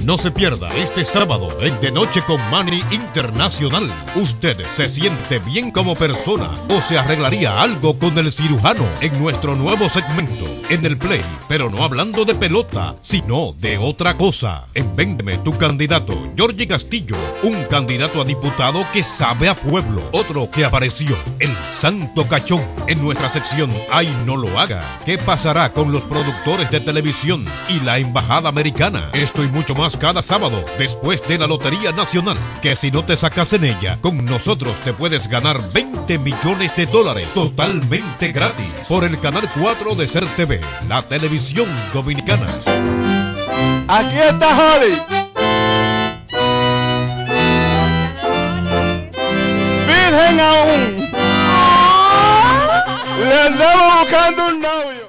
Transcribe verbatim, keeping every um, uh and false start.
No se pierda este sábado en De Noche con Manny Internacional. ¿Usted se siente bien como persona o se arreglaría algo con el cirujano en nuestro nuevo segmento en el Play? Pero no hablando de pelota, sino de otra cosa. En Véndeme tu candidato, Georgie Castillo, un candidato a diputado que sabe a pueblo. Otro que apareció, el Santo Cachón, en nuestra sección Ay, no lo haga. ¿Qué pasará con los productores de televisión y la embajada americana? Esto y mucho más cada sábado después de la Lotería Nacional, que si no te sacas en ella, con nosotros te puedes ganar veinte millones de dólares totalmente gratis por el canal cuatro de Ser T V, la televisión dominicana. Aquí está Holly. Virgen aún. Le andamos buscando un novio.